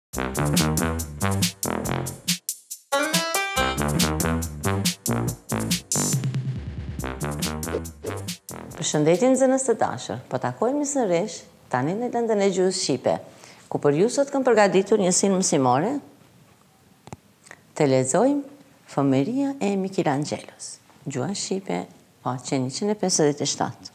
Përshëndetje nxënës të dashur, po takojmë sërish tani në lëndën e gjuhës shqipe, ku për ju sot kam përgatitur njësinë mësimore të lexojmë Fëmijëria e Michelangelos, gjuha shqipe, faqe 157.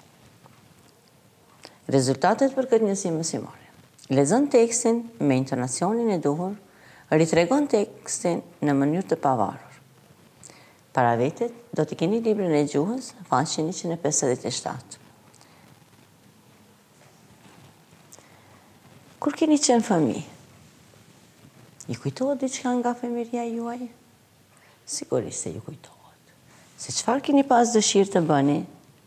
Rezultatet për këtë njësinë mësimore. Lexon tekstin me intonacionin e duhur, ritregon tekstin në mënyrë të pavarur. Para vetet, do t'i keni librin e gjuhës, faqe 157. Kur keni qenë fëmijë, ju kujtohet diçka nga fëmijëria juaj? Sigurisht se ju kujtohet. Se çfarë keni pas dëshirë të bëni?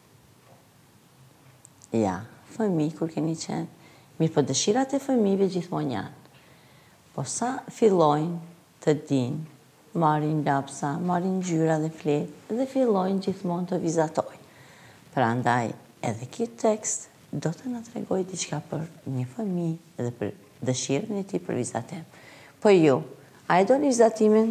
Ja, fëmijë kur keni qenë, mirë po dëshirat e fëmijëve gjithmonë janë. Po sa fillojnë të dinë, marrin lapsa, marrin ngjyra dhe fletë dhe fillojnë gjithmonë të vizatojnë. Prandaj, edhe ky tekst do të na tregojë diçka për një fëmijë dhe për dëshirën e tij për vizatim. Po ju, a e doni vizatimin?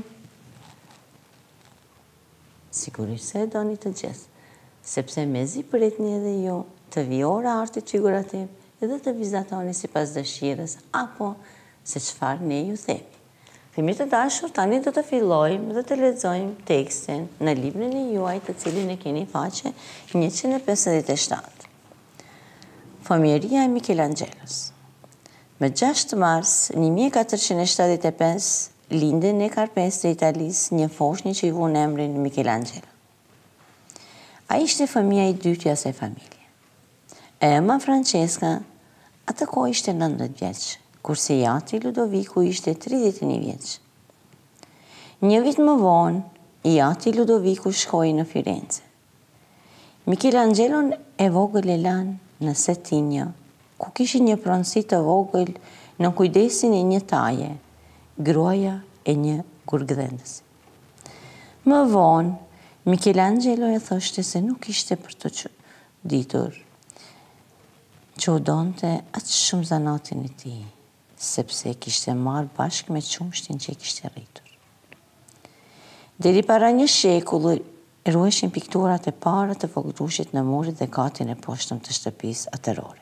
Sigurisht se e doni të gjithë, sepse mezi pritni edhe ju të vi ora artit figurativ edhe të vizatoni sipas dëshirës apo se çfarë ne ju themi. Fëmijë të dashur, tani do të fillojmë dhe të lexojmë tekstin në librin e juaj, të cilin e keni faqe 157. Fëmijëria e Michelangelos. Më 6 mars 1475 lindi në Karpes të Italisë një foshnjë që i vun emrin Michelangelo. Ai ishte fëmia i dytë i asaj familje. Ema Francesca atë kohë ishte 19 vjeç, kurse jati Ludoviku ishte 31 vjeç. Një vit më vonë, jati Ludoviku shkoi në Firenze. Michelangelon e vogël e lanë në Setinjo, ku kishin një pronësi të vogël në kujdesin e një taje, gruaja e një gurgdhendësi. Më vonë, Michelangelo e thoshte se nuk ishte për të ditur që u donte aq shumë zanatin e tij, sepse kishte marrë bashkë me qumshtin që kishte rritur. Deri para një shekulli ruheshin pikturat e para të vogëlrushit në muret dhe katin e poshtëm të shtëpisë atërore.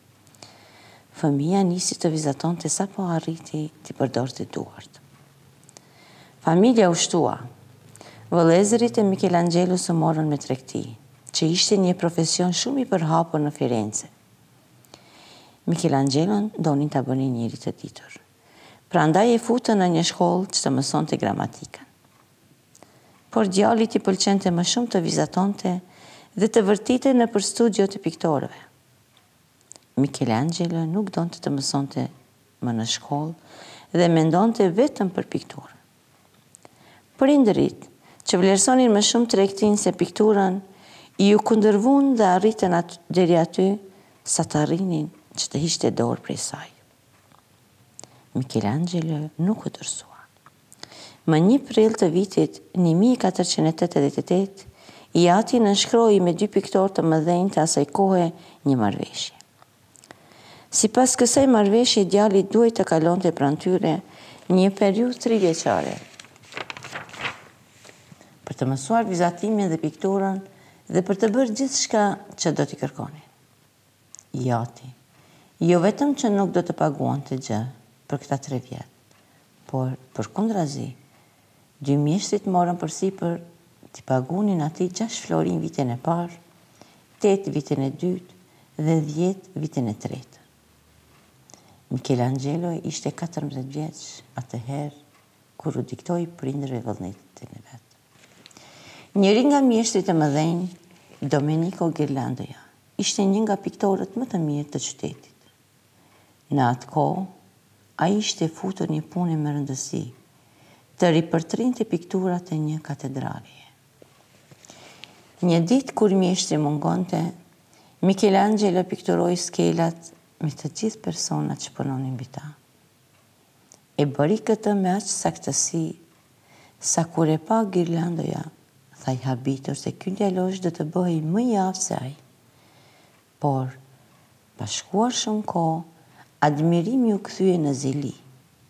Fëmia nisi të vizatonte sapo arriti t'i përdorte duart. Familja u shtua. Vëllezërit e Michelangelos u morën me tregti, që ishte një profesion shumë i përhapur në Firenze. Michelangelon donin ta bënin njëri të ditur. Prandaj e futën në një shkollë që të mësonte gramatikën. Por djalit i pëlqente më shumë të vizatonte dhe të vërtite nëpër studio të piktorëve. Michelangelo nuk donte të mësonte më në shkollë dhe mendonte vetëm për pikturën. Prindërit, që vlerësonin më shumë tregtinë se pikturën, i u kundërvuan dhe arritën deri aty sa të arrinin që të hiqte dorë prej saj. Michelangelo nuk u dërsua. Më 1 prill të vitit 1488, jati nënshkroi me 2 piktorë të mëdhenj të asaj kohe një marrëveshje. Sipas kësaj marrëveshje, djali duhej të kalonte pranë tyre një periudhë 3 vjeçare për të mësuar vizatimin dhe pikturën dhe për të bërë gjithçka që do t'i kërkonin. Jati jo vetëm që nuk do të paguante gjë për këta 3 vjet, por përkundrazi, 2 mjeshtrit morën përsipër t'i pagunin atij 6 florin vitin e parë, 8 vitin e dytë dhe 10 vitin e tretë. Michelangelo ishte 14 vjeç atëherë kur u diktoi prindërve vullnetin e vet. Njëri nga mjeshtrit e mëdhenj, Domenico Ghirlandaio, ishte një nga piktorët më të mirë të qytetit. Në atë kohë, ai ishte futur një punë me rëndësi, të ripërtrinte pikturat e një katedrale. Një ditë kur mjeshtri mungonte, Michelangelo pikturoi skelat me të gjithë personat që punonin mbi ta. E bëri këtë me aq saktësi, sa kur e pa Ghirlandaio, tha i habitur se ky djalosh do të bëhej më i aftë se ai. Por, pa shkuar shumë kohë, admirimi u kthye në zili.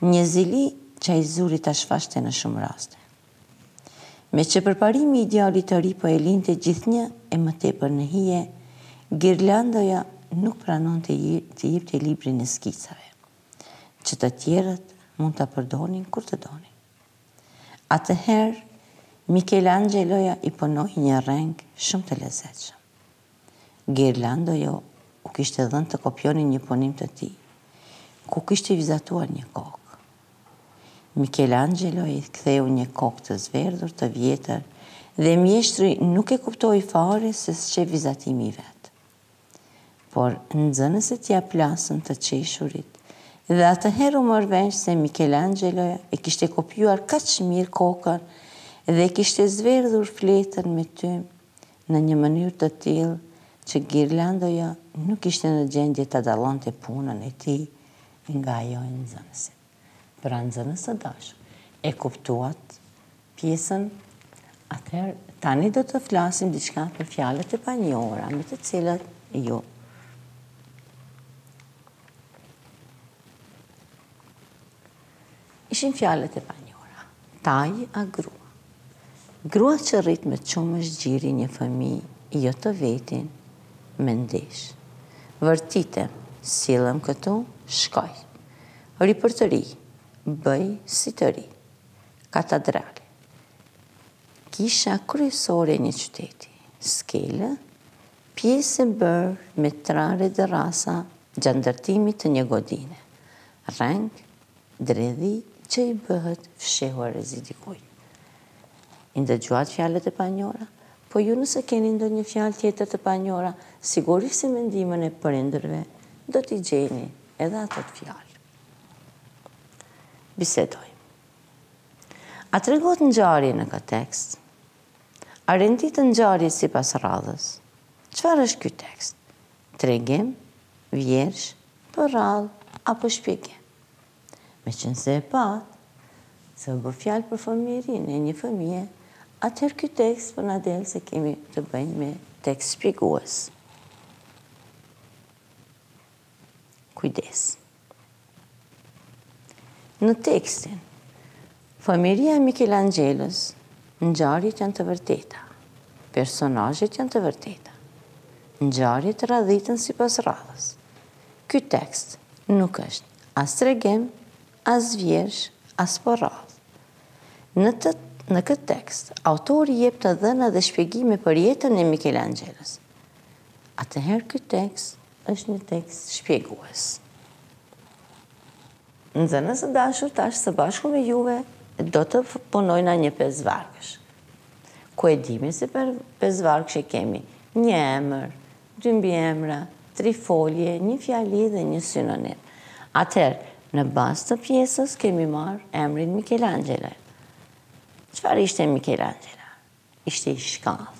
një zili që i zuri të shfashte në shumë raste. Me që përparimi idealit të ri po e linte gjithnjë e më tepër në hije, Gjirlandoja nuk pranon të jepte librin e skicave, që të tjerët mund të përdonin kur të donin. Atëherë, Michelangeloja i punoi një reng shumë të lezetshëm. Gjirlandoja u kishte dhënë të kopionin një punim të tij, ku kishte vizatuar një kokë. Michelangelo i ktheu një kokë të zverdhur të vjetër dhe mjeshtri nuk e kuptoi fare se s'qe vizatimi i vet. Por nxënësit ja plasën të qeshurit dhe atëherë u mor vesh se Michelangelo e kishte kopjuar kaq mirë kokën dhe kishte zverdhur fletën me tym në një mënyrë të tillë që Gjirlandoja nuk ishte në gjendje të dallonte punën e tij nga ajo e nxënësit. Pra nxënës së dashur, e kuptuat pjesën, atëherë tani do të flasim diçka për fjalët e panjohura, me të cilat ju ishin fjalët e panjohura. Taj a grua. Grua që rrit me qumë është gjiri një fëmijë, jo të vetin, me ndesh. Vërtitem, sillem këtu, shkoj. Ri për të ri, bëj si të ri. Katedrale. Kisha kryesore një qyteti. Skele, pjesë e bërë me trare dhe rasa gjatë ndërtimit të një godine. Reng, dredhi që i bëhet fshehuar rezidikujt. I ndëgjuat fjalët e panjohura, po ju nëse keni ndonjë fjalë tjetër të panjohura, sigurisht si mendimin e prindërve, do t'i gjeni edhe ato fjalë. Bisedoj. A tregot ngjarje në këtë tekst? A rendit ngjarje sipas radhës? Çfarë është ky tekst? Tregim, vjersh, për radhë apo shpjegim? Meqense e pat, se u bë fjalë për fëmijërinë e një fëmije, atëherë ky tekst po na del se kemi të bëjmë me tekst shpjegues. Kujdes. Në tekstin, fëmijëria e Michelangelos, ngjarjet janë të vërteta, personazhet janë të vërteta, ngjarjet radhiten sipas radhës. Ky tekst nuk është as tregim, as vjersh, as për radhë. Në këtë tekst, autori jep të dhëna dhe shpjegime për jetën e Michelangelos. Atëherë ky tekst është një tekst shpjegues. Nxënës së dashur, tash së bashku me juve do të punojna një pesëvargësh. Ku e dimi se për pesëvargësh e kemi një emër, dy mbiemra, 3 folje, një fjali dhe një sinonim. Atëherë, në bazë të pjesës kemi marrë emrin Michelangelo. Çfarë ishte Michelangelo? Ishte i shkallë.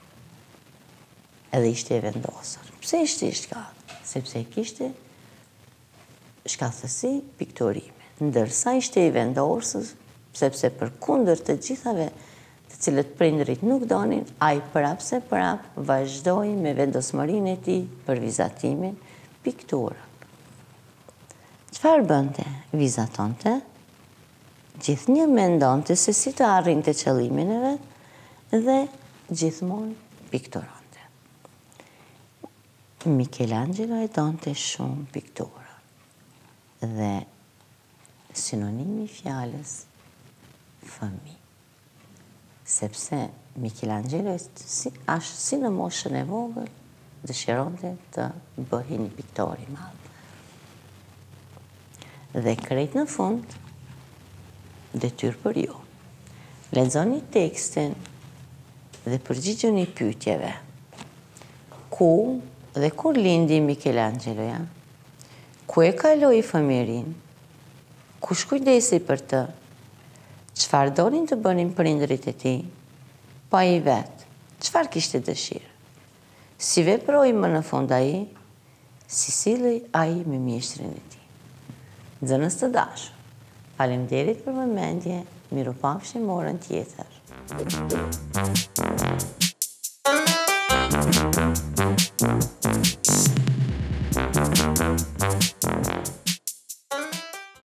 Edhe ishte i vendosur. Pse ishte i shkallë? Sepse kishte shkallësi pikturime. Ndërsa ishte i vendosur, sepse përkundër të gjithave të cilët prindërit nuk donin, ai prapë se prapë vazhdoi me vendosmërinë e tij për vizatimin pikturën. Çfarë bënte? Vizatonte, gjithnjë mendonte se si të arrinte qëllimin e vet dhe gjithmonë pikturonte. Michelangelo e donte shumë pikturën dhe sinonimi i fjalës fëmijë. Sepse Michelangelo ashtë si në moshën e vogël dëshironte të bëhej një piktor i madh. Dhe krejt në fund, detyrë për ju. Lexoni tekstin dhe përgjigjeni pyetjeve. Ku dhe kur lindi Michelangelo, ja? Ku e kaloi fëmijërinë? Kush kujdesi për të? Çfarë donin të bënin prindërit e tij? Pa i vet, çfarë kishte dëshirë? Si veproi më në fund ai? Si sillej ai me mjeshtrin e tij? Nxënës të dashur, faleminderit për vëmendje, mirupafshim orën tjetër.